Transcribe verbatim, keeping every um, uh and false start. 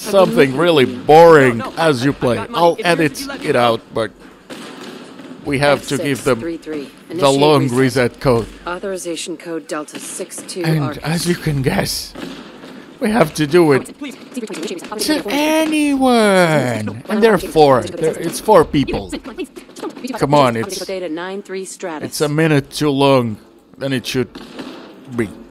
something really boring as you play. I'll edit it out, but we have to give them the long reset code. Authorization code Delta six two. And as you can guess, we have to do it to anyone. And there are four. There, it's four people. Come on, it's it's a minute too long than it should be.